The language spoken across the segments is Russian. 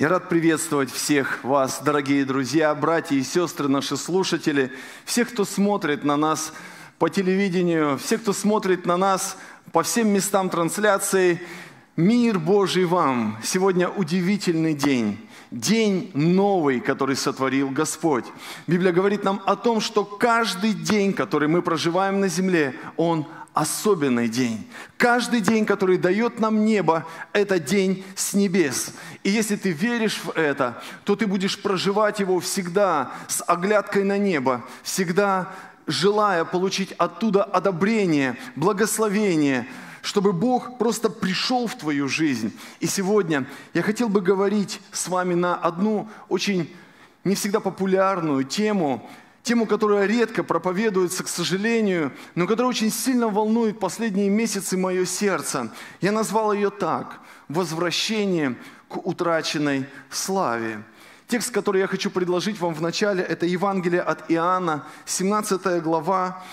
Я рад приветствовать всех вас, дорогие друзья, братья и сестры, наши слушатели, всех, кто смотрит на нас по телевидению, всех, кто смотрит на нас по всем местам трансляции. Мир Божий вам! Сегодня удивительный день. День новый, который сотворил Господь. Библия говорит нам о том, что каждый день, который мы проживаем на земле, он особенный день. Каждый день, который дает нам небо, это день с небес. И если ты веришь в это, то ты будешь проживать его всегда с оглядкой на небо, всегда желая получить оттуда одобрение, благословение, чтобы Бог просто пришел в твою жизнь. И сегодня я хотел бы говорить с вами на одну очень не всегда популярную тему, которая редко проповедуется, к сожалению, но которая очень сильно волнует последние месяцы мое сердце. Я назвал ее так: «Возвращение к утраченной славе». Текст, который я хочу предложить вам в начале, это Евангелие от Иоанна, 17 глава,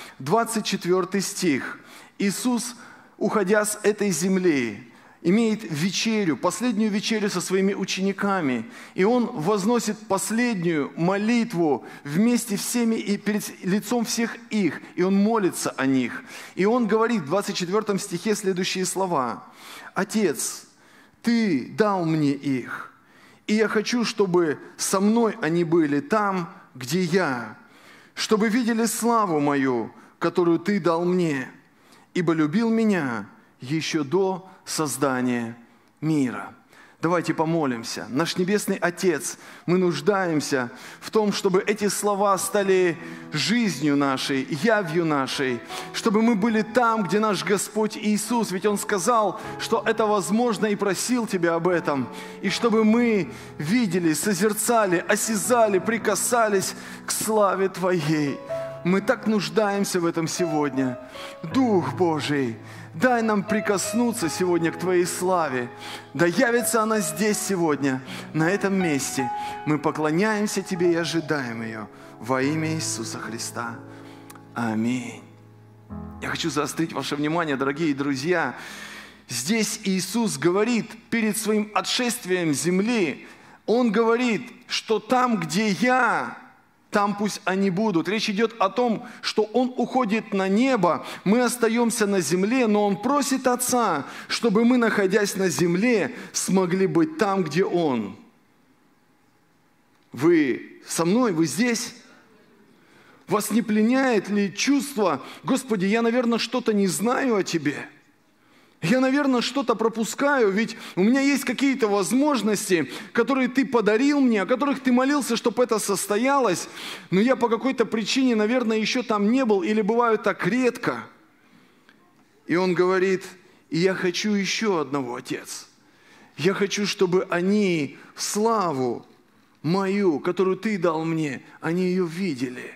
24 стих. Иисус, уходя с этой земли, имеет вечерю, последнюю вечерю со своими учениками. И Он возносит последнюю молитву вместе всеми и перед лицом всех их. И Он молится о них. И Он говорит в 24 стихе следующие слова. «Отец, Ты дал мне их, и я хочу, чтобы со мной они были там, где я, чтобы видели славу мою, которую Ты дал мне, ибо любил меня еще до создания мира». Давайте помолимся. Наш Небесный Отец, мы нуждаемся в том, чтобы эти слова стали жизнью нашей, явью нашей, чтобы мы были там, где наш Господь Иисус, ведь Он сказал, что это возможно, и просил Тебя об этом, и чтобы мы видели, созерцали, осязали, прикасались к славе Твоей. Мы так нуждаемся в этом сегодня. Дух Божий, дай нам прикоснуться сегодня к Твоей славе. Да явится она здесь сегодня, на этом месте. Мы поклоняемся Тебе и ожидаем ее во имя Иисуса Христа. Аминь. Я хочу заострить ваше внимание, дорогие друзья. Здесь Иисус говорит перед Своим отшествием с земли, Он говорит, что там, где Я, там пусть они будут. Речь идет о том, что Он уходит на небо, мы остаемся на земле, но Он просит Отца, чтобы мы, находясь на земле, смогли быть там, где Он. Вы со мной? Вы здесь? Вас не пленяет ли чувство: Господи, я, наверное, что-то не знаю о Тебе? Я, наверное, что-то пропускаю, ведь у меня есть какие-то возможности, которые Ты подарил мне, о которых Ты молился, чтобы это состоялось, но я по какой-то причине, наверное, еще там не был, или бываю так редко. И Он говорит: и я хочу еще одного, Отец. Я хочу, чтобы они славу мою, которую Ты дал мне, они ее видели.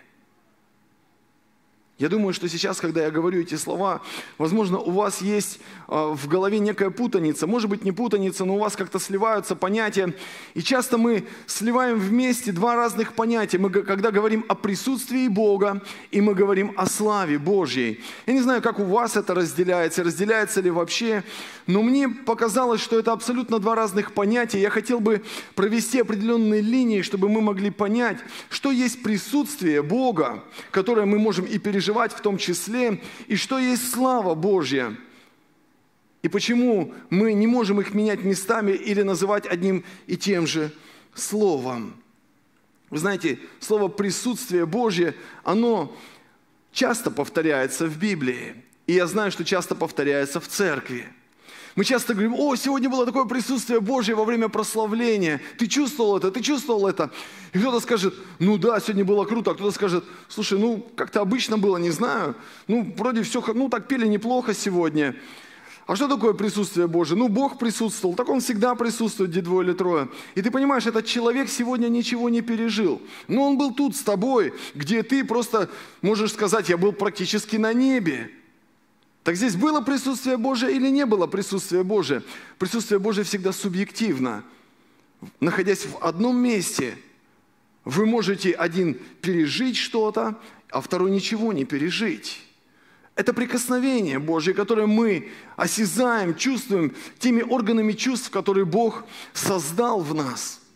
Я думаю, что сейчас, когда я говорю эти слова, возможно, у вас есть в голове некая путаница. Может быть, не путаница, но у вас как-то сливаются понятия. И часто мы сливаем вместе два разных понятия. Мы, когда говорим о присутствии Бога, и мы говорим о славе Божьей. Я не знаю, как у вас это разделяется ли вообще, но мне показалось, что это абсолютно два разных понятия. Я хотел бы провести определенные линии, чтобы мы могли понять, что есть присутствие Бога, которое мы можем и переживать в том числе, и что есть слава Божья. И почему мы не можем их менять местами или называть одним и тем же словом. Вы знаете, слово «присутствие Божье», оно часто повторяется в Библии. И я знаю, что часто повторяется в церкви. Мы часто говорим: о, сегодня было такое присутствие Божье во время прославления. Ты чувствовал это, ты чувствовал это. И кто-то скажет: ну да, сегодня было круто. А кто-то скажет: слушай, ну как-то обычно было, не знаю. Ну вроде все, ну так пели неплохо сегодня. А что такое присутствие Божие? Ну Бог присутствовал, так Он всегда присутствует, где двое или трое. И ты понимаешь, этот человек сегодня ничего не пережил. Но он был тут с тобой, где ты просто можешь сказать: я был практически на небе. Так здесь было присутствие Божие или не было присутствия Божие? Присутствие Божие всегда субъективно. Находясь в одном месте, вы можете один пережить что-то, а второй ничего не пережить. Это прикосновение Божье, которое мы осязаем, чувствуем теми органами чувств, которые Бог создал в нас.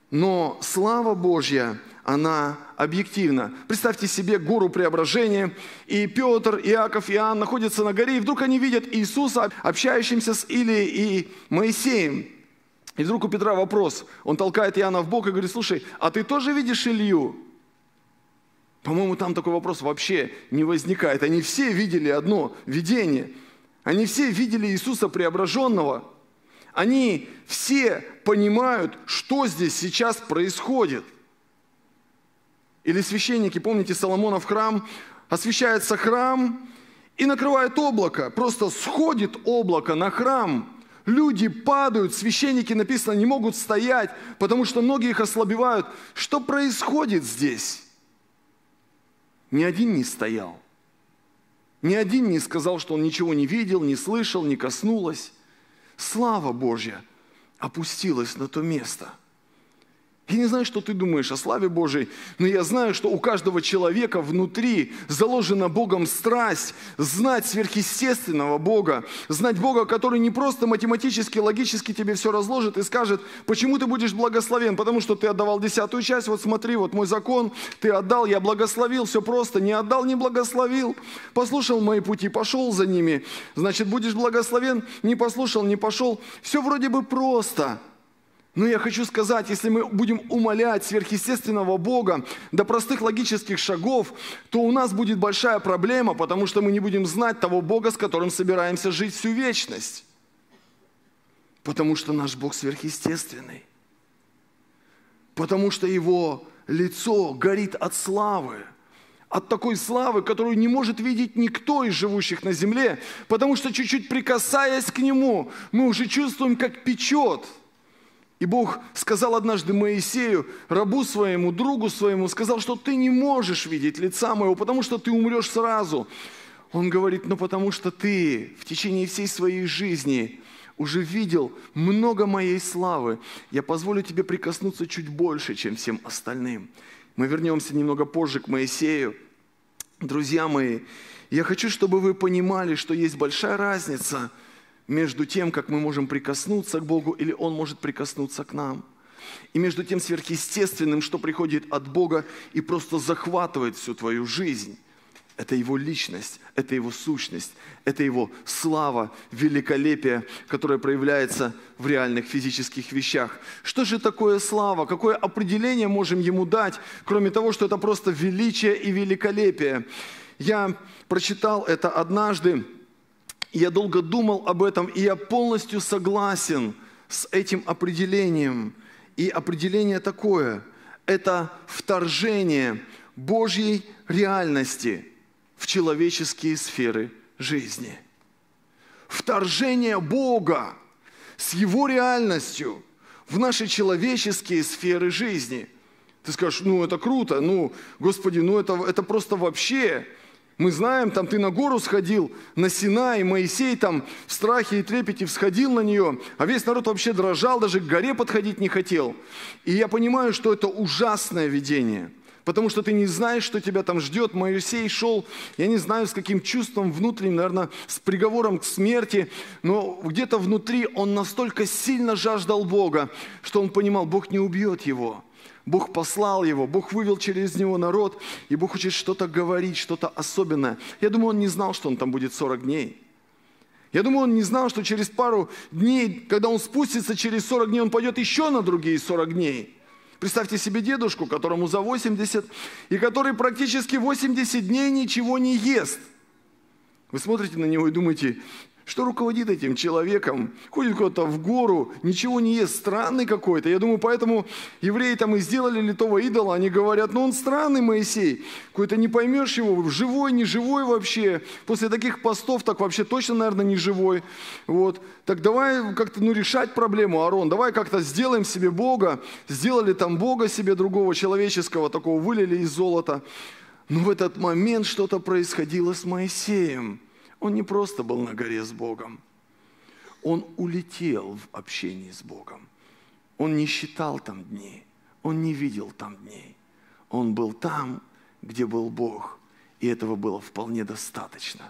Но слава Божья, она объективна. Представьте себе гору Преображения, и Петр, Иаков, Иоанн находятся на горе, и вдруг они видят Иисуса, общающимся с Илией и Моисеем. И вдруг у Петра вопрос. Он толкает Иоанна в бок и говорит: слушай, а ты тоже видишь Илью? По-моему, там такой вопрос вообще не возникает. Они все видели одно видение. Они все видели Иисуса Преображенного. Они все понимают, что здесь сейчас происходит. Или священники, помните, Соломонов храм, освящается храм и накрывает облако. Просто сходит облако на храм. Люди падают, священники, написано, не могут стоять, потому что ноги их ослабевают. Что происходит здесь? Ни один не стоял. Ни один не сказал, что он ничего не видел, не слышал, не коснулось. Слава Божья опустилась на то место. Я не знаю, что ты думаешь о славе Божией, но я знаю, что у каждого человека внутри заложена Богом страсть знать сверхъестественного Бога, знать Бога, который не просто математически, логически тебе все разложит и скажет: почему ты будешь благословен? Потому что ты отдавал 10-ю часть, вот смотри, вот мой закон, ты отдал, я благословил, все просто, не отдал, не благословил, послушал мои пути, пошел за ними, значит, будешь благословен, не послушал, не пошел, все вроде бы просто. Но я хочу сказать, если мы будем умалять сверхъестественного Бога до простых логических шагов, то у нас будет большая проблема, потому что мы не будем знать того Бога, с которым собираемся жить всю вечность. Потому что наш Бог сверхъестественный. Потому что Его лицо горит от славы. От такой славы, которую не может видеть никто из живущих на земле, потому что чуть-чуть прикасаясь к Нему, мы уже чувствуем, как печет. И Бог сказал однажды Моисею, рабу своему, другу своему, сказал, что ты не можешь видеть лица моего, потому что ты умрешь сразу. Он говорит: но потому что ты в течение всей своей жизни уже видел много моей славы, я позволю тебе прикоснуться чуть больше, чем всем остальным. Мы вернемся немного позже к Моисею. Друзья мои, я хочу, чтобы вы понимали, что есть большая разница между тем, как мы можем прикоснуться к Богу, или Он может прикоснуться к нам. И между тем сверхъестественным, что приходит от Бога и просто захватывает всю твою жизнь. Это Его личность, это Его сущность, это Его слава, великолепие, которое проявляется в реальных физических вещах. Что же такое слава? Какое определение можем Ему дать, кроме того, что это просто величие и великолепие? Я прочитал это однажды. Я долго думал об этом, и я полностью согласен с этим определением. И определение такое – это вторжение Божьей реальности в человеческие сферы жизни. Вторжение Бога с Его реальностью в наши человеческие сферы жизни. Ты скажешь: ну это круто, ну, Господи, ну это просто вообще... Мы знаем, там ты на гору сходил, на Синай, Моисей там в страхе и трепете всходил на нее, а весь народ вообще дрожал, даже к горе подходить не хотел. И я понимаю, что это ужасное видение, потому что ты не знаешь, что тебя там ждет. Моисей шел, я не знаю, с каким чувством внутренним, наверное, с приговором к смерти, но где-то внутри он настолько сильно жаждал Бога, что он понимал, Бог не убьет его. Бог послал его, Бог вывел через него народ, и Бог хочет что-то говорить, что-то особенное. Я думаю, он не знал, что он там будет 40 дней. Я думаю, он не знал, что через пару дней, когда он спустится, через 40 дней он пойдет еще на другие 40 дней. Представьте себе дедушку, которому за 80, и который практически 80 дней ничего не ест. Вы смотрите на него и думаете: что руководит этим человеком? Ходит куда-то в гору, ничего не ест, странный какой-то. Я думаю, поэтому евреи там и сделали литого идола. Они говорят: ну он странный, Моисей, какой-то не поймешь его, живой, не живой вообще. После таких постов так вообще точно, наверное, не живой. Вот. Так давай как-то решать проблему, Аарон, давай как-то сделаем себе Бога. Сделали там Бога себе другого, человеческого, такого, вылили из золота. Но в этот момент что-то происходило с Моисеем. Он не просто был на горе с Богом. Он улетел в общении с Богом. Он не считал там дни. Он не видел там дней. Он был там, где был Бог. И этого было вполне достаточно.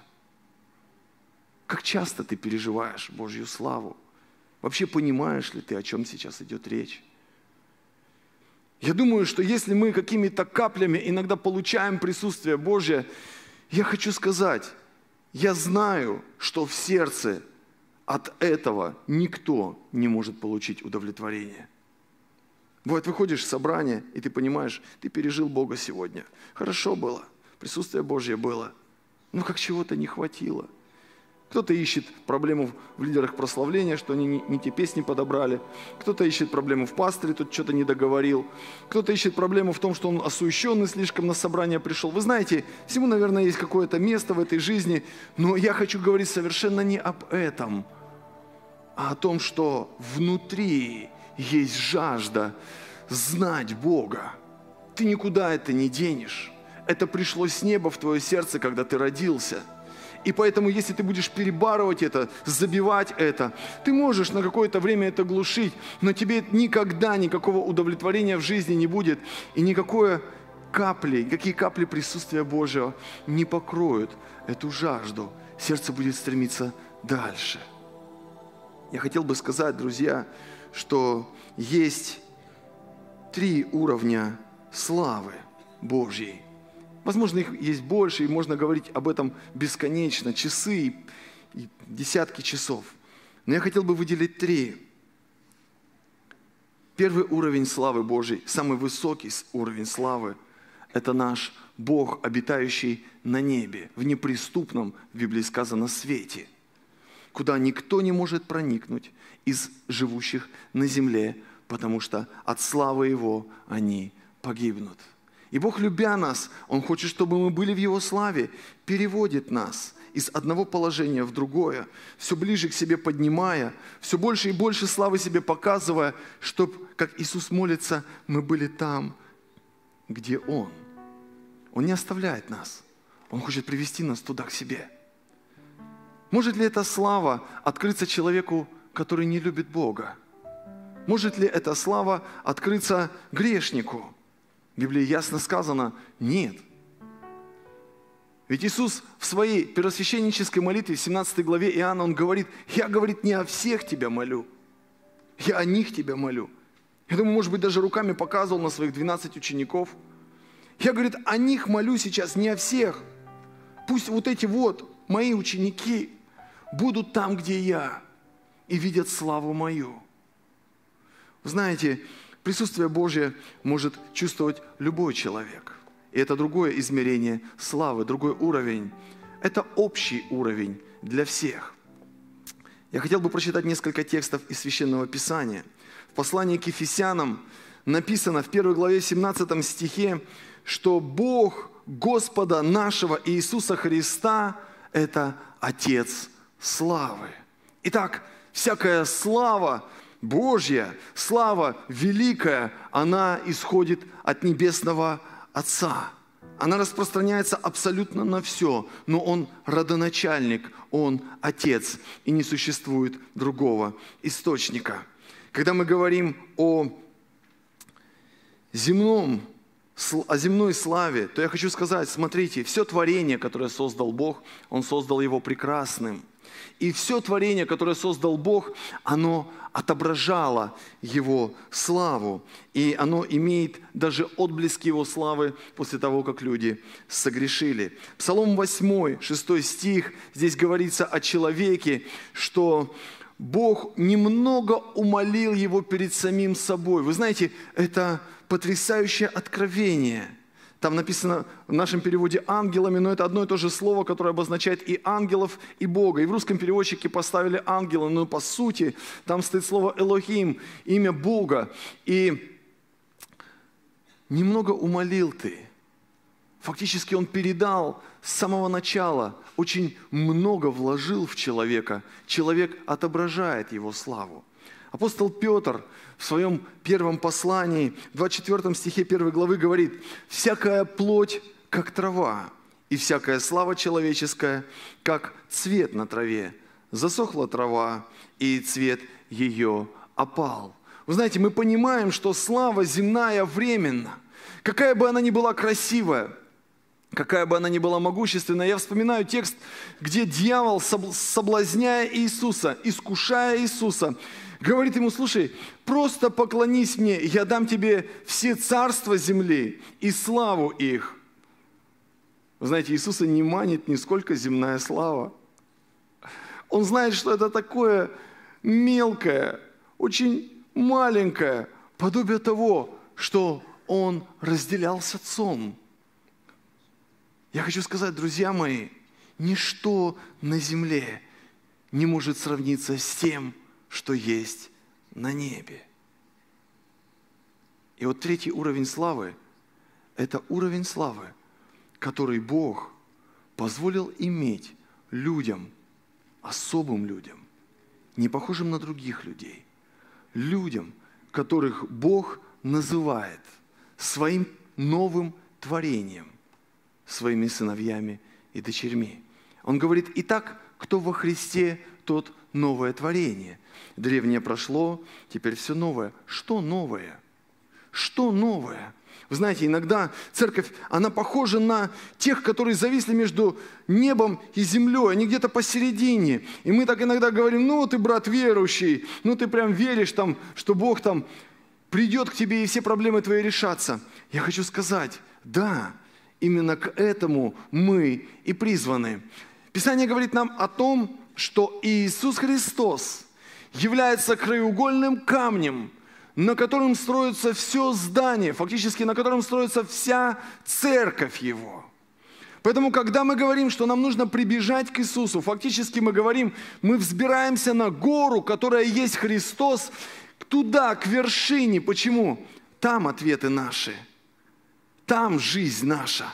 Как часто ты переживаешь Божью славу? Вообще понимаешь ли ты, о чем сейчас идет речь? Я думаю, что если мы какими-то каплями иногда получаем присутствие Божье, я хочу сказать, я знаю, что в сердце от этого никто не может получить удовлетворение. Бывает, выходишь в собрание, и ты понимаешь, ты пережил Бога сегодня. Хорошо было, присутствие Божье было, но как чего-то не хватило. Кто-то ищет проблему в лидерах прославления, что они не те песни подобрали. Кто-то ищет проблему в пасторе, тут что-то не договорил. Кто-то ищет проблему в том, что он осуещенный слишком на собрание пришел. Вы знаете, всему, наверное, есть какое-то место в этой жизни, но я хочу говорить совершенно не об этом, а о том, что внутри есть жажда знать Бога. Ты никуда это не денешь. Это пришло с неба в твое сердце, когда ты родился. И поэтому, если ты будешь перебарывать это, забивать это, ты можешь на какое-то время это глушить, но тебе никогда никакого удовлетворения в жизни не будет, и никакие капли присутствия Божьего не покроют эту жажду. Сердце будет стремиться дальше. Я хотел бы сказать, друзья, что есть 3 уровня славы Божьей. Возможно, их есть больше, и можно говорить об этом бесконечно, часы и десятки часов. Но я хотел бы выделить 3. Первый уровень славы Божьей, самый высокий уровень славы, это наш Бог, обитающий на небе, в неприступном, в Библии сказано, свете, куда никто не может проникнуть из живущих на земле, потому что от славы Его они погибнут. И Бог, любя нас, Он хочет, чтобы мы были в Его славе, переводит нас из одного положения в другое, все ближе к себе поднимая, все больше и больше славы себе показывая, чтобы, как Иисус молится, мы были там, где Он. Он не оставляет нас. Он хочет привести нас туда, к себе. Может ли эта слава открыться человеку, который не любит Бога? Может ли эта слава открыться грешнику? В Библии ясно сказано, нет. Ведь Иисус в своей первосвященнической молитве в 17 главе Иоанна, Он говорит, я, говорит, не о всех тебя молю, я о них тебя молю. Я думаю, может быть, даже руками показывал на своих 12 учеников. Я, говорит, о них молю сейчас, не о всех. Пусть вот эти вот мои ученики будут там, где я, и видят славу мою. Вы знаете, присутствие Божье может чувствовать любой человек. И это другое измерение славы, другой уровень. Это общий уровень для всех. Я хотел бы прочитать несколько текстов из Священного Писания. В послании к Ефесянам написано в 1 главе 17 стихе, что Бог Господа нашего Иисуса Христа – это Отец славы. Итак, всякая слава Божья, слава великая, она исходит от Небесного Отца. Она распространяется абсолютно на все, но Он родоначальник, Он Отец, и не существует другого источника. Когда мы говорим о земной славе, то я хочу сказать, смотрите, все творение, которое создал Бог, Он создал его прекрасным. И все творение, которое создал Бог, оно отображало Его славу. И оно имеет даже отблески Его славы после того, как люди согрешили. Псалом 8, 6 стих, здесь говорится о человеке, что Бог немного умалил его перед самим собой. Вы знаете, это потрясающее откровение. Там написано в нашем переводе ангелами, но это одно и то же слово, которое обозначает и ангелов, и Бога. И в русском переводчике поставили ангела, но по сути там стоит слово Элохим, имя Бога. И немного умалил ты. Фактически он передал с самого начала, очень много вложил в человека. Человек отображает его славу. Апостол Петр в своем первом послании, в 24 стихе 1 главы говорит: «Всякая плоть, как трава, и всякая слава человеческая, как цвет на траве. Засохла трава, и цвет ее опал». Вы знаете, мы понимаем, что слава земная временна. Какая бы она ни была красивая, какая бы она ни была могущественная. Я вспоминаю текст, где дьявол, соблазняя Иисуса, искушая Иисуса, говорит ему: слушай, просто поклонись мне, я дам тебе все царства земли и славу их. Вы знаете, Иисуса не манит нисколько земная слава. Он знает, что это такое мелкое, очень маленькое подобие того, что Он разделял с Отцом. Я хочу сказать, друзья мои, ничто на земле не может сравниться с тем, что есть на небе. И вот третий уровень славы – это уровень славы, который Бог позволил иметь людям, особым людям, не похожим на других людей, людям, которых Бог называет своим новым творением, своими сыновьями и дочерьми. Он говорит: итак, кто во Христе, тот новое творение. Древнее прошло, теперь все новое. Что новое? Что новое? Вы знаете, иногда церковь, она похожа на тех, которые зависли между небом и землей. Они где-то посередине. И мы так иногда говорим: ну ты, брат верующий, ну ты прям веришь, там, что Бог там придет к тебе и все проблемы твои решатся. Я хочу сказать, да, именно к этому мы и призваны. Писание говорит нам о том, что Иисус Христос является краеугольным камнем, на котором строится все здание, фактически на котором строится вся церковь Его. Поэтому, когда мы говорим, что нам нужно прибежать к Иисусу, фактически мы говорим, мы взбираемся на гору, которая есть Христос, туда, к вершине. Почему? Там ответы наши, там жизнь наша.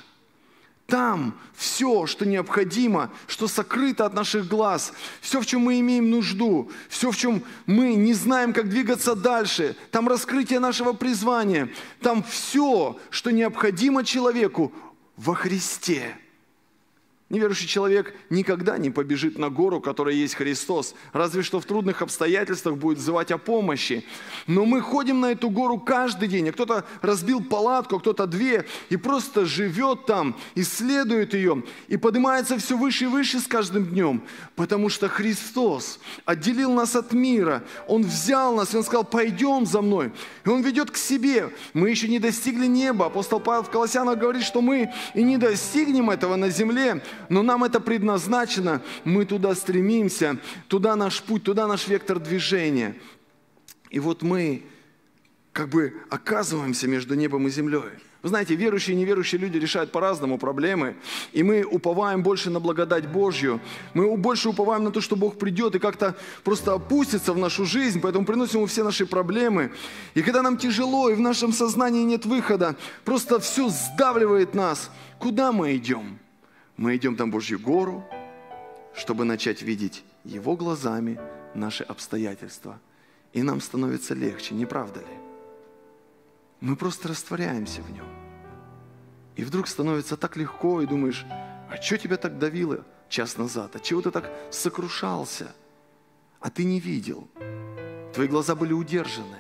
Там все, что необходимо, что сокрыто от наших глаз, все, в чем мы имеем нужду, все, в чем мы не знаем, как двигаться дальше, там раскрытие нашего призвания, там все, что необходимо человеку во Христе. Неверующий человек никогда не побежит на гору, которая есть Христос, разве что в трудных обстоятельствах будет взывать о помощи. Но мы ходим на эту гору каждый день, а кто-то разбил палатку, а кто-то две, и просто живет там, исследует ее, и поднимается все выше и выше с каждым днем, потому что Христос отделил нас от мира, Он взял нас, и Он сказал: пойдем за мной, и Он ведет к себе. Мы еще не достигли неба. Апостол Павел в Колоссянах говорит, что мы и не достигнем этого на земле, но нам это предназначено, мы туда стремимся, туда наш путь, туда наш вектор движения. И вот мы как бы оказываемся между небом и землей. Вы знаете, верующие и неверующие люди решают по-разному проблемы, и мы уповаем больше на благодать Божью, мы больше уповаем на то, что Бог придет и как-то просто опустится в нашу жизнь, поэтому приносим Ему все наши проблемы. И когда нам тяжело, и в нашем сознании нет выхода, просто все сдавливает нас, куда мы идем? Мы идем на Божью гору, чтобы начать видеть Его глазами наши обстоятельства. И нам становится легче, не правда ли? Мы просто растворяемся в Нем. И вдруг становится так легко, и думаешь: а что тебя так давило час назад? А чего ты так сокрушался? А ты не видел. Твои глаза были удержаны.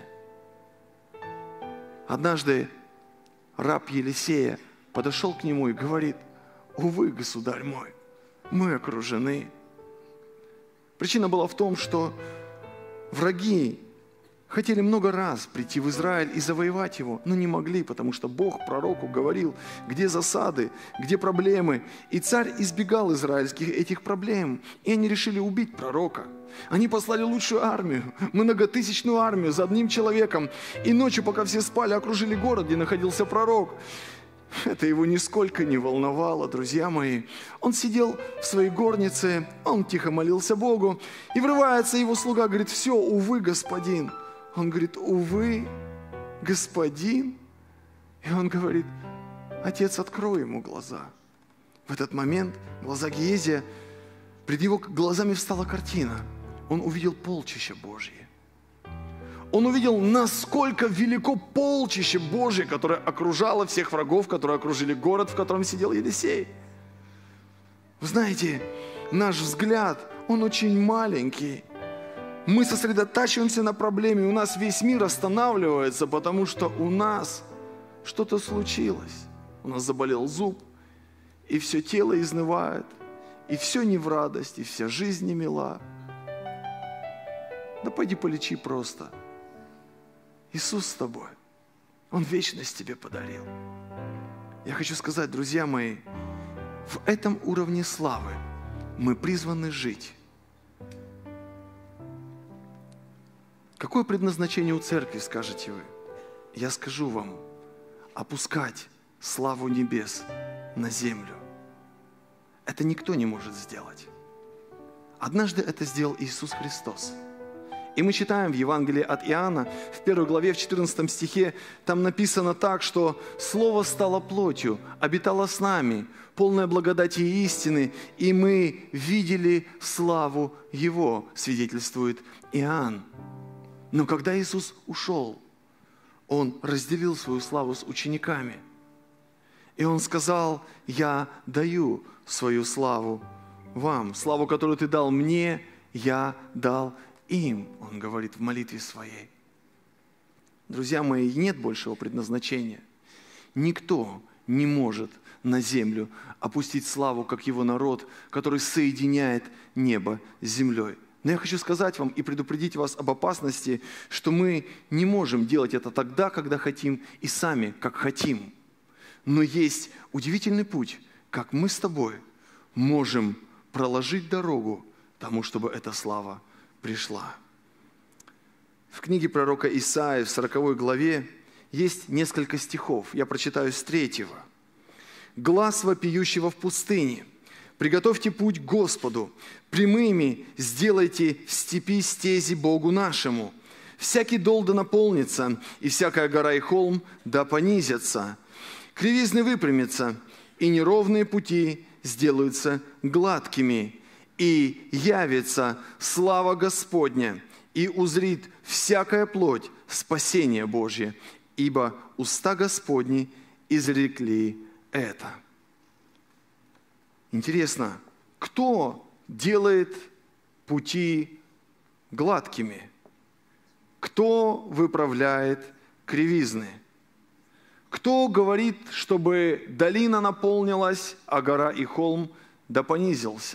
Однажды раб Елисея подошел к нему и говорит: увы, государь мой, мы окружены. Причина была в том, что враги хотели много раз прийти в Израиль и завоевать его, но не могли, потому что Бог пророку говорил, где засады, где проблемы. И царь избегал израильских этих проблем. И они решили убить пророка. Они послали лучшую армию, многотысячную армию за одним человеком. И ночью, пока все спали, окружили город, где находился пророк. Это его нисколько не волновало, друзья мои. Он сидел в своей горнице, он тихо молился Богу, и врывается его слуга, говорит: все, увы, господин. Он говорит: увы, господин. И он говорит: отец, открой ему глаза. В этот момент глаза Гиезия, пред его глазами встала картина. Он увидел полчище Божье. Он увидел, насколько велико полчище Божье, которое окружало всех врагов, которые окружили город, в котором сидел Елисей. Вы знаете, наш взгляд, он очень маленький. Мы сосредотачиваемся на проблеме, у нас весь мир останавливается, потому что у нас что-то случилось. У нас заболел зуб, и все тело изнывает, и все не в радость, и вся жизнь не мила. Да пойди полечи просто. Иисус с тобой. Он вечность тебе подарил. Я хочу сказать, друзья мои, в этом уровне славы мы призваны жить. Какое предназначение у церкви, скажете вы? Я скажу вам, опускать славу небес на землю. Это никто не может сделать. Однажды это сделал Иисус Христос. И мы читаем в Евангелии от Иоанна, в 1 главе, в 14 стихе, там написано так, что «Слово стало плотью, обитало с нами, полное благодати и истины, и мы видели славу Его», свидетельствует Иоанн. Но когда Иисус ушел, Он разделил свою славу с учениками. И Он сказал: «Я даю свою славу вам, славу, которую ты дал мне, я дал им», Он говорит в молитве своей. Друзья мои, нет большего предназначения. Никто не может на землю опустить славу, как Его народ, который соединяет небо с землей. Но я хочу сказать вам и предупредить вас об опасности, что мы не можем делать это тогда, когда хотим, и сами, как хотим. Но есть удивительный путь, как мы с тобой можем проложить дорогу тому, чтобы эта слава пришла. В книге пророка Исаии в 40 главе есть несколько стихов. Я прочитаю с 3. «Глас вопиющего в пустыне. Приготовьте путь к Господу, прямыми сделайте в степи стези Богу нашему. Всякий дол да наполнится, и всякая гора и холм да понизятся. Кривизны выпрямятся, и неровные пути сделаются гладкими. И явится слава Господня, и узрит всякая плоть спасение Божье, ибо уста Господни изрекли это». Интересно, кто делает пути гладкими? Кто выправляет кривизны? Кто говорит, чтобы долина наполнилась, а гора и холм да понизился?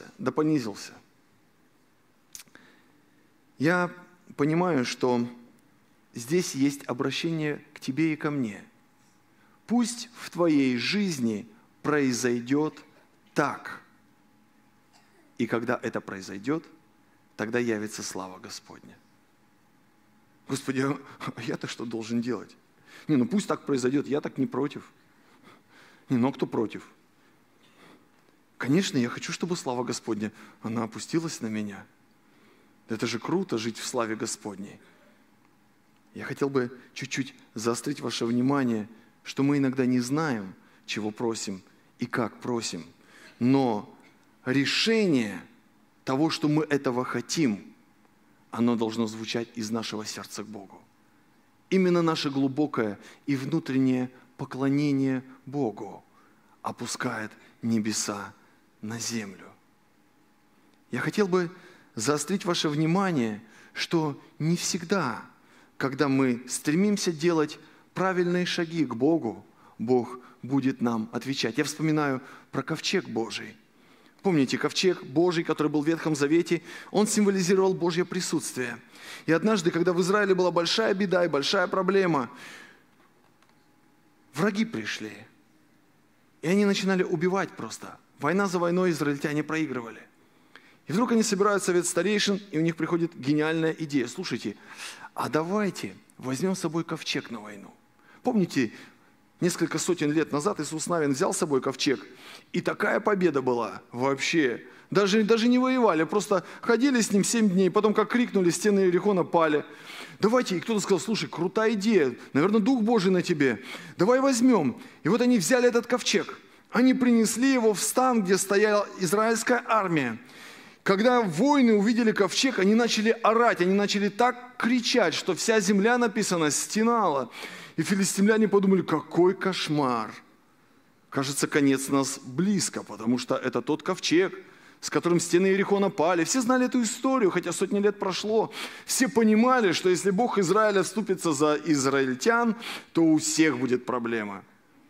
Я понимаю, что здесь есть обращение к тебе и ко мне. Пусть в твоей жизни произойдет так. И когда это произойдет, тогда явится слава Господня. Господи, а я-то что должен делать? Ну пусть так произойдет, я так не против. А кто против? Конечно, я хочу, чтобы слава Господня, она опустилась на меня. Это же круто жить в славе Господней. Я хотел бы чуть-чуть заострить ваше внимание, что мы иногда не знаем, чего просим и как просим. Но решение того, что мы этого хотим, оно должно звучать из нашего сердца к Богу. Именно наше глубокое и внутреннее поклонение Богу опускает небеса на землю. Я хотел бы заострить ваше внимание, что не всегда, когда мы стремимся делать правильные шаги к Богу, Бог будет нам отвечать. Я вспоминаю про ковчег Божий. Помните, ковчег Божий, который был в Ветхом Завете, он символизировал Божье присутствие. И однажды, когда в Израиле была большая беда и большая проблема, враги пришли. И они начинали убивать просто. Война за войной израильтяне проигрывали. И вдруг они собирают совет старейшин, и у них приходит гениальная идея. Слушайте, а давайте возьмем с собой ковчег на войну. Помните, несколько сотен лет назад Иисус Навин взял с собой ковчег, и такая победа была вообще. Даже не воевали, просто ходили с ним 7 дней, потом как крикнули, стены Иерихона пали. Давайте, и кто-то сказал: слушай, крутая идея, наверное, Дух Божий на тебе, давай возьмем. И вот они взяли этот ковчег, они принесли его в стан, где стояла израильская армия. Когда воины увидели ковчег, они начали орать, они начали так кричать, что вся земля, написано, стенала. И филистимляне подумали: какой кошмар! Кажется, конец нас близко, потому что это тот ковчег, с которым стены Иерихона пали. Все знали эту историю, хотя сотни лет прошло. Все понимали, что если Бог Израиля вступится за израильтян, то у всех будет проблема.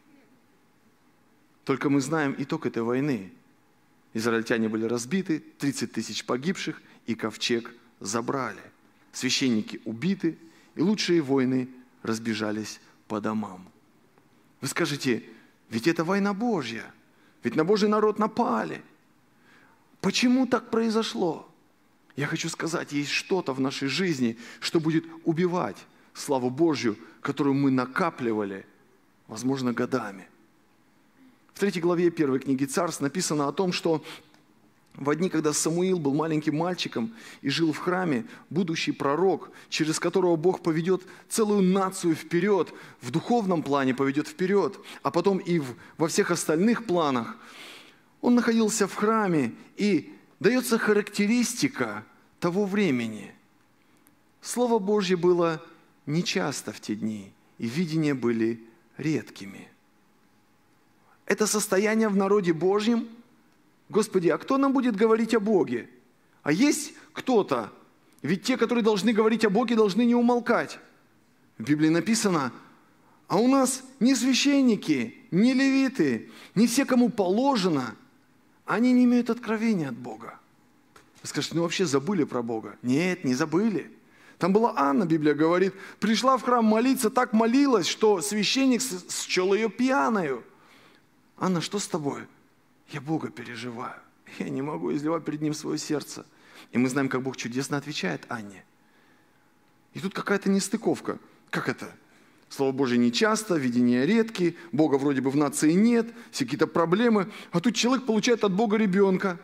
Только мы знаем итог этой войны. Израильтяне были разбиты, 30 тысяч погибших, и ковчег забрали. священники убиты, и лучшие воины разбежались по домам. Вы скажете, ведь это война Божья, ведь на Божий народ напали. Почему так произошло? Я хочу сказать, есть что-то в нашей жизни, что будет убивать славу Божью, которую мы накапливали, возможно, годами. В 3 главе 1 книги Царств написано о том, что в дни, когда Самуил был маленьким мальчиком и жил в храме, будущий пророк, через которого Бог поведет целую нацию вперед, в духовном плане поведет вперед, а потом и во всех остальных планах, он находился в храме, и дается характеристика того времени. Слово Божье было нечасто в те дни, и видения были редкими. Это состояние в народе Божьем. Господи, а кто нам будет говорить о Боге? А есть кто-то? Ведь те, которые должны говорить о Боге, должны не умолкать. В Библии написано, а у нас не священники, не левиты, не все, кому положено, они не имеют откровения от Бога. Вы скажете, ну вообще забыли про Бога. Нет, не забыли. Там была Анна, Библия говорит, пришла в храм молиться, так молилась, что священник счел ее пьяною. Анна, что с тобой? Я Бога переживаю. Я не могу изливать перед Ним свое сердце. И мы знаем, как Бог чудесно отвечает Анне. И тут какая-то нестыковка. Как это? Слово Божье нечасто, видения редкие, Бога вроде бы в нации нет, все какие-то проблемы. А тут человек получает от Бога ребенка.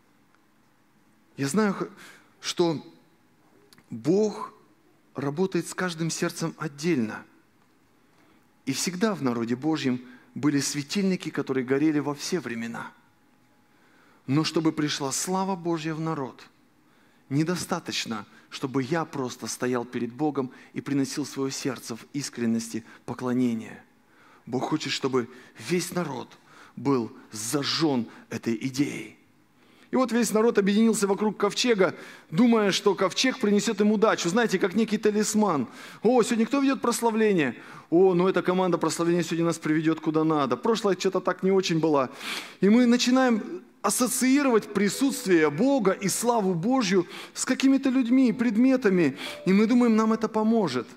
Я знаю, что Бог работает с каждым сердцем отдельно. И всегда в народе Божьем были светильники, которые горели во все времена. Но чтобы пришла слава Божья в народ, недостаточно, чтобы я просто стоял перед Богом и приносил свое сердце в искренности поклонения. Бог хочет, чтобы весь народ был зажжен этой идеей. И вот весь народ объединился вокруг ковчега, думая, что ковчег принесет им удачу. Знаете, как некий талисман. О, сегодня кто ведет прославление? О, ну эта команда прославления сегодня нас приведет куда надо. Прошлое что-то так не очень было. И мы начинаем ассоциировать присутствие Бога и славу Божью с какими-то людьми, предметами. И мы думаем, нам это поможет.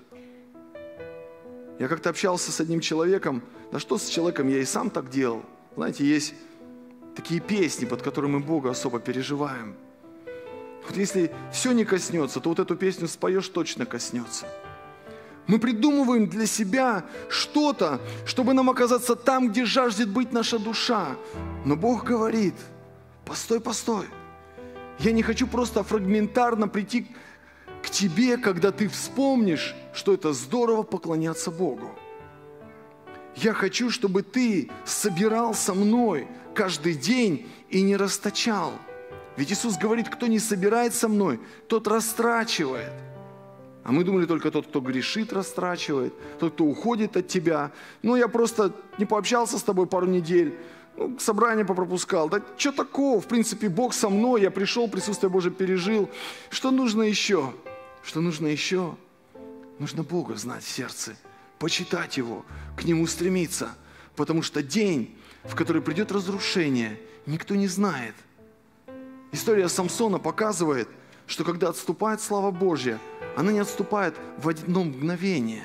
Я как-то общался с одним человеком. Да что с человеком, я и сам так делал. Знаете, есть такие песни, под которыми мы Бога особо переживаем. Вот если все не коснется, то вот эту песню споешь, точно коснется. Мы придумываем для себя что-то, чтобы нам оказаться там, где жаждет быть наша душа. Но Бог говорит, постой, постой. Я не хочу просто фрагментарно прийти к тебе, когда ты вспомнишь, что это здорово поклоняться Богу. Я хочу, чтобы ты собирал со мной каждый день и не расточал. Ведь Иисус говорит, кто не собирает со мной, тот растрачивает. А мы думали, только тот, кто грешит, растрачивает, тот, кто уходит от тебя. Ну, я просто не пообщался с тобой пару недель, собрание попропускал. Да что такого? В принципе, Бог со мной, я пришел, присутствие Божие пережил. Что нужно еще? Что нужно еще? Нужно Бога знать в сердце, почитать Его, к Нему стремиться. Потому что день, в который придет разрушение, никто не знает. История Самсона показывает, что когда отступает слава Божья, она не отступает в одно мгновение.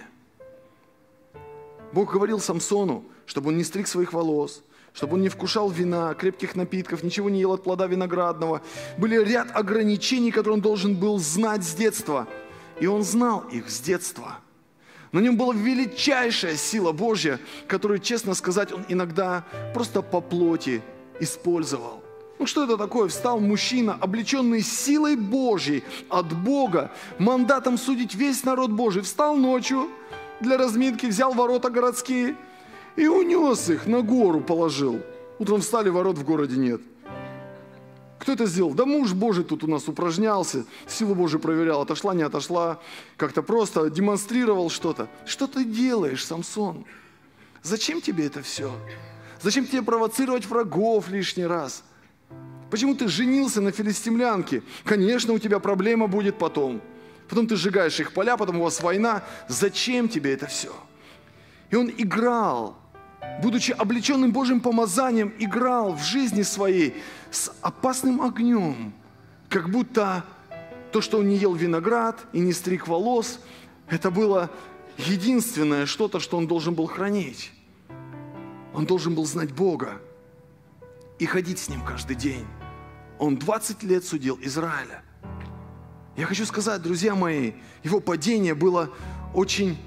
Бог говорил Самсону, чтобы он не стриг своих волос, чтобы он не вкушал вина, крепких напитков, ничего не ел от плода виноградного. Были ряд ограничений, которые он должен был знать с детства. И он знал их с детства. На нем была величайшая сила Божья, которую, честно сказать, он иногда просто по плоти использовал. Ну что это такое? Встал мужчина, облеченный силой Божьей от Бога, мандатом судить весь народ Божий. Встал ночью для разминки, взял ворота городские и унес их, на гору положил. Утром встали, ворот в городе нет. Кто это сделал? Да муж Божий тут у нас упражнялся, силу Божию проверял, отошла, не отошла, как-то просто демонстрировал что-то. Что ты делаешь, Самсон? Зачем тебе это все? Зачем тебе провоцировать врагов лишний раз? Почему ты женился на филистимлянке? Конечно, у тебя проблема будет потом. Потом ты сжигаешь их поля, потом у вас война. Зачем тебе это все? И он играл, будучи облеченным Божьим помазанием, играл в жизни своей с опасным огнем, как будто то, что он не ел виноград и не стриг волос, это было единственное что-то, что он должен был хранить. Он должен был знать Бога и ходить с Ним каждый день. Он 20 лет судил Израиля. Я хочу сказать, друзья мои, его падение было очень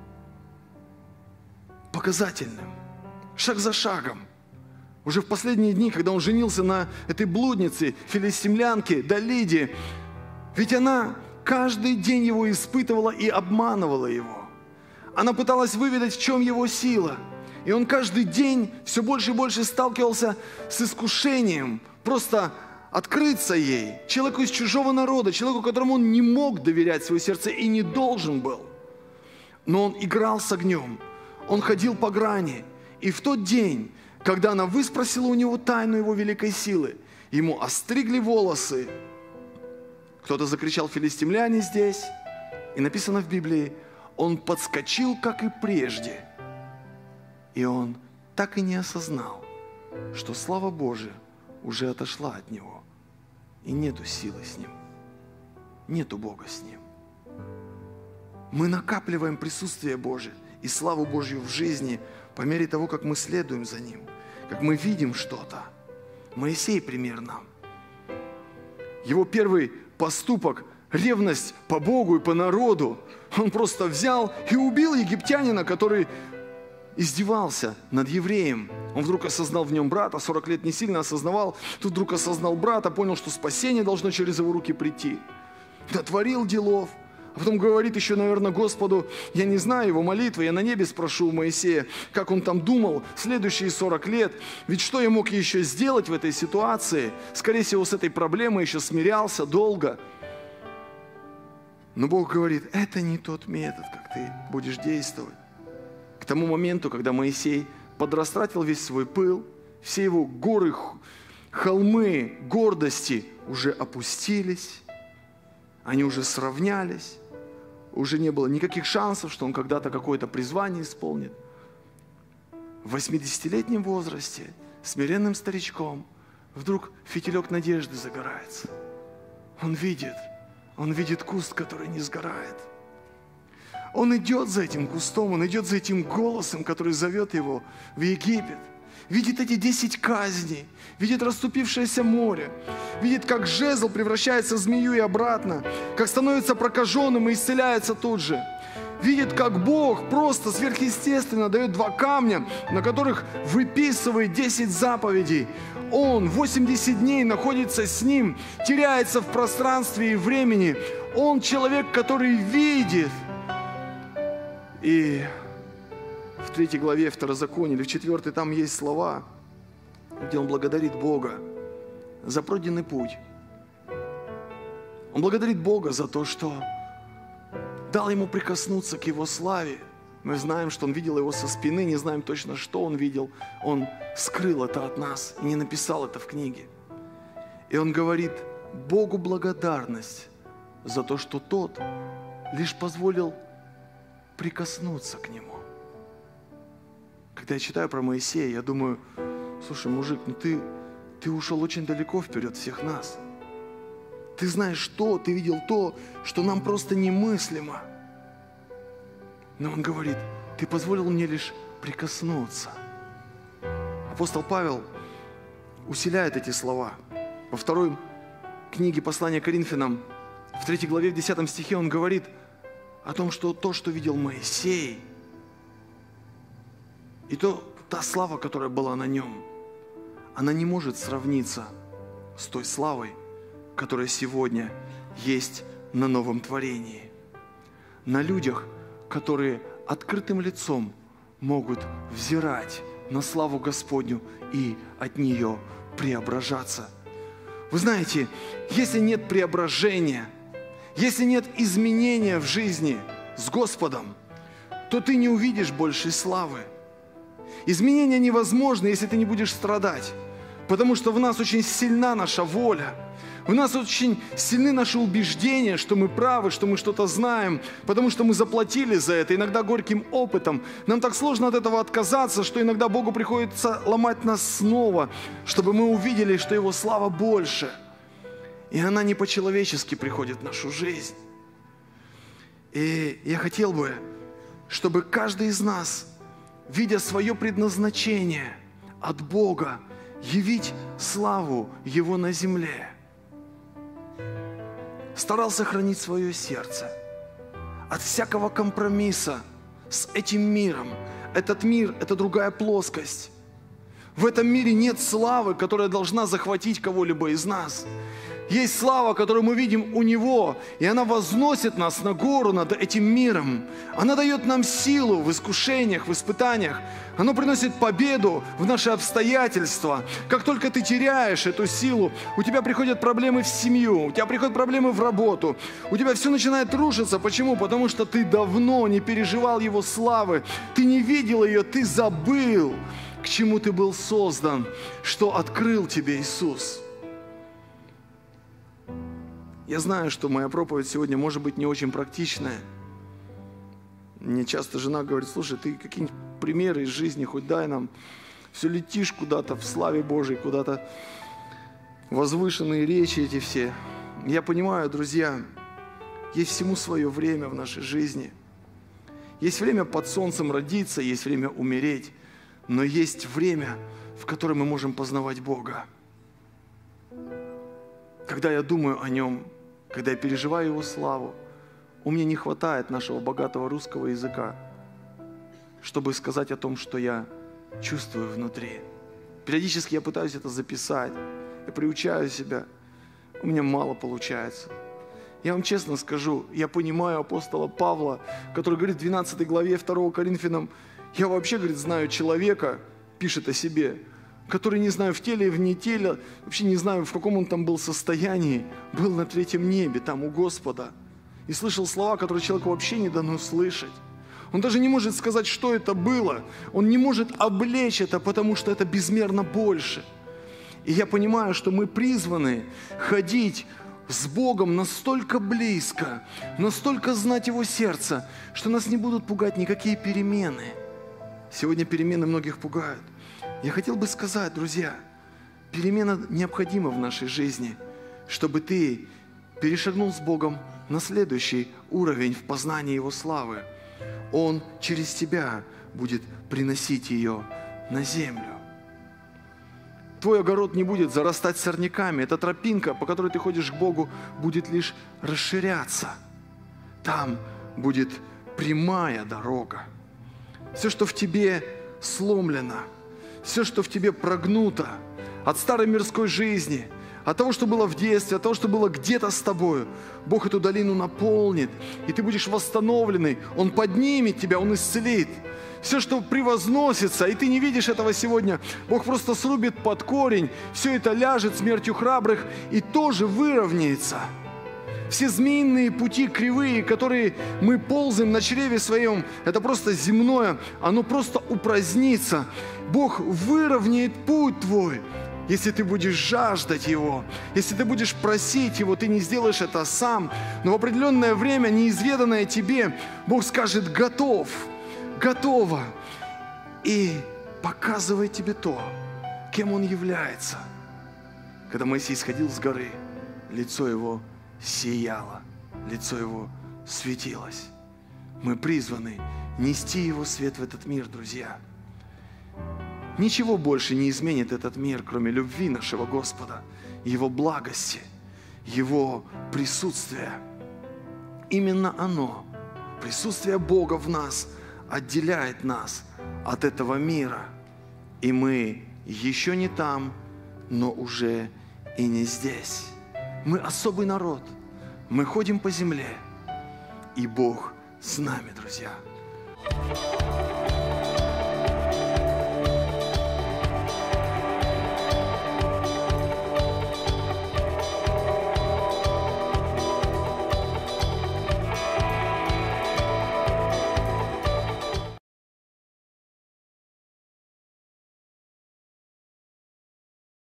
показательным. Шаг за шагом. Уже в последние дни, когда он женился на этой блуднице, филистимлянке Далиде, ведь она каждый день его испытывала и обманывала его. Она пыталась выведать, в чем его сила. И он каждый день все больше и больше сталкивался с искушением просто открыться ей, человеку из чужого народа, человеку, которому он не мог доверять свое сердце и не должен был. Но он играл с огнем, он ходил по грани. И в тот день, когда она выспросила у него тайну его великой силы, ему остригли волосы. Кто-то закричал: филистимляне здесь. И написано в Библии: он подскочил, как и прежде. И он так и не осознал, что слава Божия уже отошла от него. И нету силы с ним. Нету Бога с ним. Мы накапливаем присутствие Божие и славу Божью в жизни по мере того, как мы следуем за Ним, как мы видим что-то. Моисей пример нам. Его первый поступок, ревность по Богу и по народу, он просто взял и убил египтянина, который издевался над евреем. Он вдруг осознал в нем брата, 40 лет не сильно осознавал, тут вдруг осознал брата, понял, что спасение должно через его руки прийти. Натворил делов. А потом говорит еще, наверное, Господу: я не знаю его молитвы, я на небе спрошу у Моисея, как он там думал следующие 40 лет. Ведь что я мог еще сделать в этой ситуации? Скорее всего, с этой проблемой еще смирялся долго. Но Бог говорит: это не тот метод, как ты будешь действовать. К тому моменту, когда Моисей подрастратил весь свой пыл, все его горы, холмы гордости уже опустились, они уже сравнялись, уже не было никаких шансов, что он когда-то какое-то призвание исполнит. В 80-летнем возрасте, смиренным старичком, вдруг фитилек надежды загорается. Он видит куст, который не сгорает. Он идет за этим кустом, он идет за этим голосом, который зовет его в Египет. Видит эти 10 казней, видит расступившееся море, видит, как жезл превращается в змею и обратно, как становится прокаженным и исцеляется тут же. Видит, как Бог просто сверхъестественно дает 2 камня, на которых выписывает 10 заповедей. Он 80 дней находится с ним, теряется в пространстве и времени. Он человек, который видит. И в 3 главе Второзакония, или в 4, там есть слова, где он благодарит Бога за пройденный путь. Он благодарит Бога за то, что дал ему прикоснуться к его славе. Мы знаем, что он видел его со спины, не знаем точно, что он видел. Он скрыл это от нас и не написал это в книге. И он говорит Богу благодарность за то, что тот лишь позволил прикоснуться к нему. Когда я читаю про Моисея, я думаю: слушай, мужик, ты ушел очень далеко вперед всех нас. Ты знаешь что, ты видел то, что нам просто немыслимо. Но он говорит: ты позволил мне лишь прикоснуться. Апостол Павел усиляет эти слова. Во 2 книге послания Коринфянам, в 3 главе, в 10 стихе он говорит о том, что то, что видел Моисей, и та слава, которая была на нем, она не может сравниться с той славой, которая сегодня есть на новом творении. На людях, которые открытым лицом могут взирать на славу Господню и от нее преображаться. Вы знаете, если нет преображения, если нет изменения в жизни с Господом, то ты не увидишь большей славы. Изменения невозможны, если ты не будешь страдать, потому что в нас очень сильна наша воля, в нас очень сильны наши убеждения, что мы правы, что мы что-то знаем, потому что мы заплатили за это, иногда горьким опытом. Нам так сложно от этого отказаться, что иногда Богу приходится ломать нас снова, чтобы мы увидели, что Его слава больше. и она не по-человечески приходит в нашу жизнь. И я хотел бы, чтобы каждый из нас, видя свое предназначение от Бога, явить славу Его на земле, старался хранить свое сердце от всякого компромисса с этим миром. Этот мир – это другая плоскость. В этом мире нет славы, которая должна захватить кого-либо из нас. Есть слава, которую мы видим у Него, и она возносит нас на гору над этим миром. Она дает нам силу в искушениях, в испытаниях. Она приносит победу в наши обстоятельства. Как только ты теряешь эту силу, у тебя приходят проблемы в семью, у тебя приходят проблемы в работу, у тебя все начинает рушиться. Почему? Потому что ты давно не переживал Его славы, ты не видел ее, ты забыл, к чему ты был создан, что открыл тебе Иисус. Я знаю, что моя проповедь сегодня может быть не очень практичная. Мне часто жена говорит: слушай, ты какие-нибудь примеры из жизни хоть дай нам. Все летишь куда-то в славе Божьей, куда-то возвышенные речи эти все. Я понимаю, друзья, есть всему свое время в нашей жизни. Есть время под солнцем родиться, есть время умереть. Но есть время, в котором мы можем познавать Бога. Когда я думаю о Нем, когда я переживаю Его славу, у меня не хватает нашего богатого русского языка, чтобы сказать о том, что я чувствую внутри. Периодически я пытаюсь это записать, я приучаю себя, у меня мало получается. Я вам честно скажу, я понимаю апостола Павла, который говорит в 12 главе 2 Коринфянам: я вообще, говорит, знаю человека, пишет о себе, который, не знаю, в теле и вне тела, вообще не знаю, в каком он там был состоянии, был на 3-м небе, там у Господа, и слышал слова, которые человеку вообще не дано слышать. Он даже не может сказать, что это было. Он не может облечь это, потому что это безмерно больше. И я понимаю, что мы призваны ходить с Богом настолько близко, настолько знать Его сердце, что нас не будут пугать никакие перемены. Сегодня перемены многих пугают. Я хотел бы сказать, друзья, перемена необходима в нашей жизни, чтобы ты перешагнул с Богом на следующий уровень в познании Его славы. Он через тебя будет приносить ее на землю. Твой огород не будет зарастать сорняками. Эта тропинка, по которой ты ходишь к Богу, будет лишь расширяться. Там будет прямая дорога. Все, что в тебе сломлено, все, что в тебе прогнуто от старой мирской жизни, от того, что было в детстве, от того, что было где-то с тобою, Бог эту долину наполнит, и ты будешь восстановленный. Он поднимет тебя, Он исцелит. Все, что превозносится, и ты не видишь этого сегодня, Бог просто срубит под корень, все это ляжет смертью храбрых и тоже выровняется. Все змеиные пути кривые, которые мы ползаем на чреве своем, это просто земное, оно просто упразднится. Бог выровняет путь твой, если ты будешь жаждать Его, если ты будешь просить Его, ты не сделаешь это сам, но в определенное время, неизведанное тебе, Бог скажет: готов, готово, и показывает тебе то, кем Он является. Когда Моисей сходил с горы, лицо его сияло, лицо его светилось. Мы призваны нести Его свет в этот мир, друзья. Ничего больше не изменит этот мир, кроме любви нашего Господа, Его благости, Его присутствия. Именно оно, присутствие Бога в нас, отделяет нас от этого мира. И мы еще не там, но уже и не здесь. Мы особый народ. Мы ходим по земле. И Бог с нами, друзья.